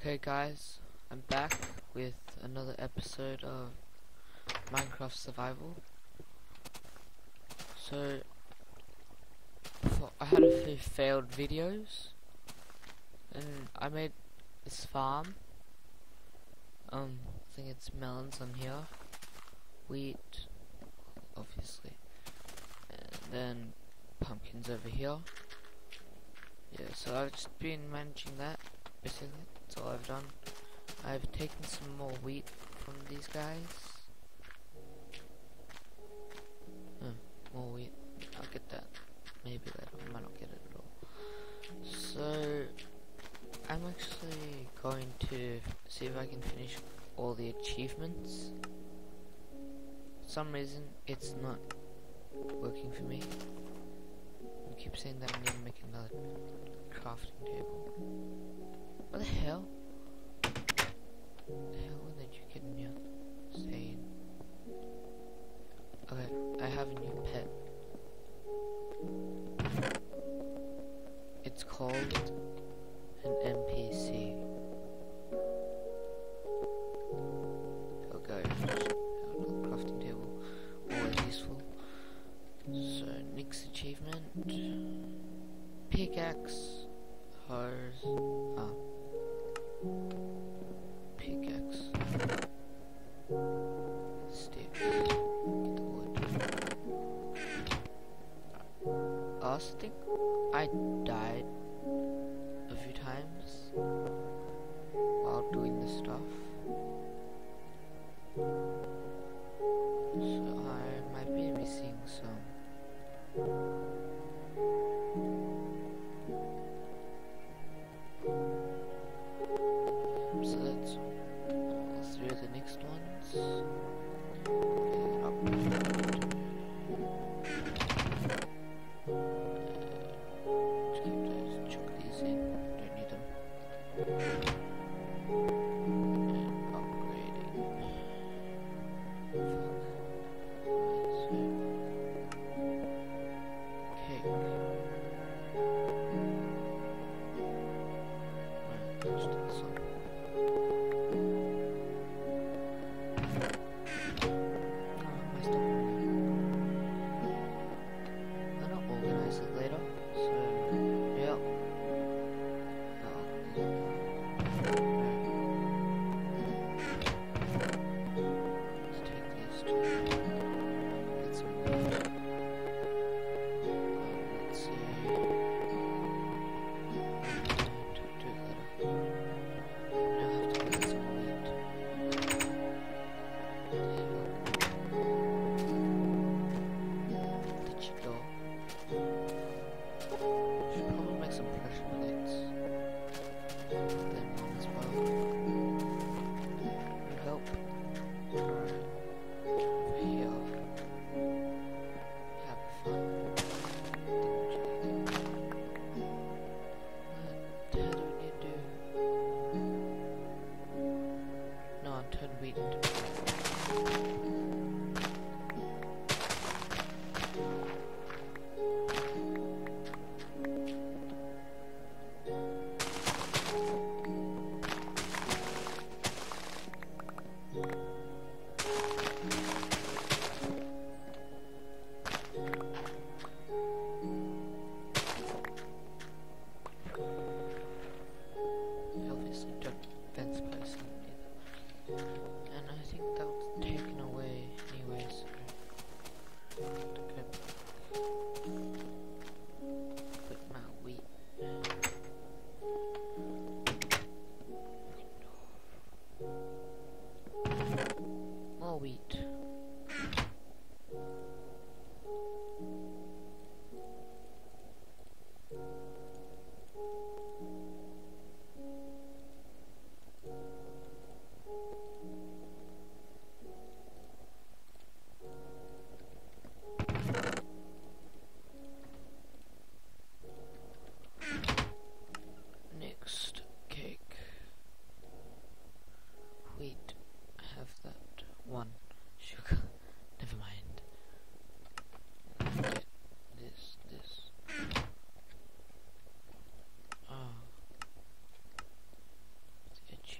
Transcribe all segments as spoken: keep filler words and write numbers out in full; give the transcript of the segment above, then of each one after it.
Okay guys, I'm back with another episode of Minecraft Survival. So, for, I had a few failed videos, and I made this farm. Um, I think it's melons on here, wheat, obviously, and then pumpkins over here. Yeah, so I've just been managing that, basically. That's all I've done. I've taken some more wheat from these guys. Hmm, more wheat. I'll get that maybe later. I might not get it at all. So I'm actually going to see if I can finish all the achievements. For some reason it's not working for me. I keep saying that I need to make another crafting table. What the hell? What the hell did you get in here? Stay in. Okay, I have a new pet. It's called an N P C. There we go. Crafting table. Always useful. So, next achievement. Pickaxe. Hose. Ah. Pickaxe. Sticks. Get the wood. I also think I died a few times while doing this stuff. So I might be missing some. So that's all three of the next ones. Okay, up. Uh, just keep those, chuck these in, don't need them. And upgrading. Fuck. So, cake. Right, let's do this one. Wheat.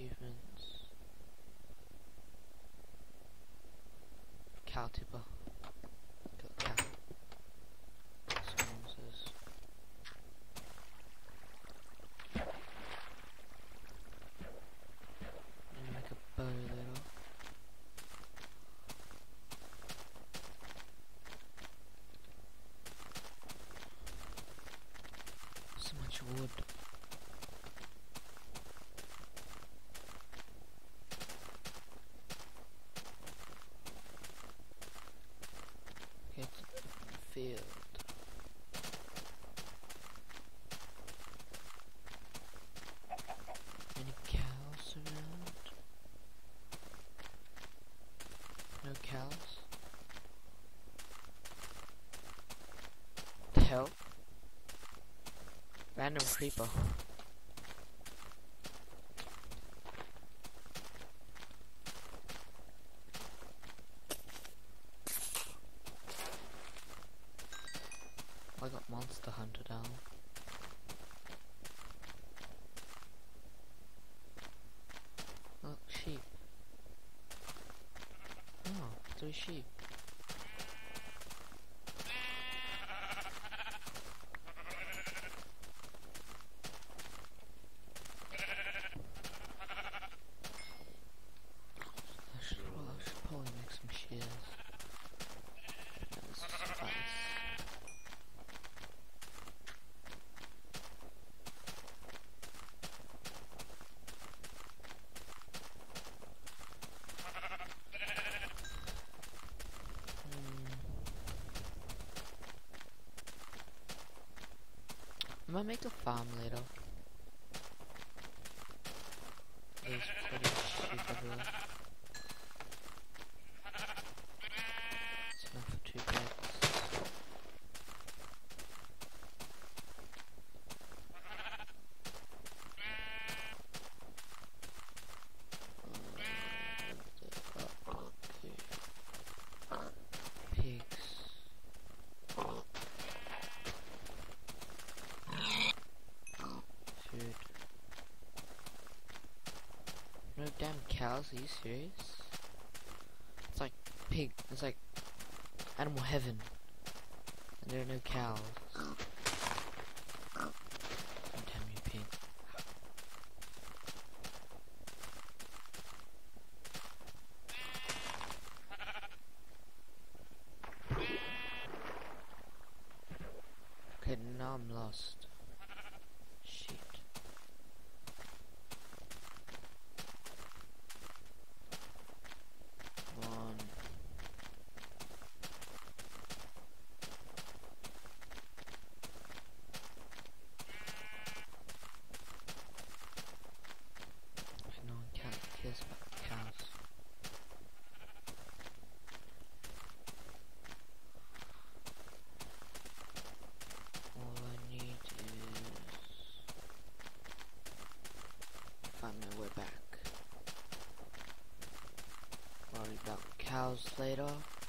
achievements. Cow tipper. Got cow. Someone says. And make a bow there. So much wood. Field. Any cows around? No cows? The hell? Random creeper. I got Monster Hunter down. Look, sheep. Oh, three sheep. I should, well, I should probably make some shears. That is spice. I might make a farm later. There's pretty sheep everywhere. It's enough for two beds. Pigs. Food. No damn cows, are you serious? It's like pig, it's like animal heaven. And there are no cows. Oh, damn you pig. Okay, now I'm lost. Shit. One. No one cares about cows. All I need is find my way back. Worry about cows later.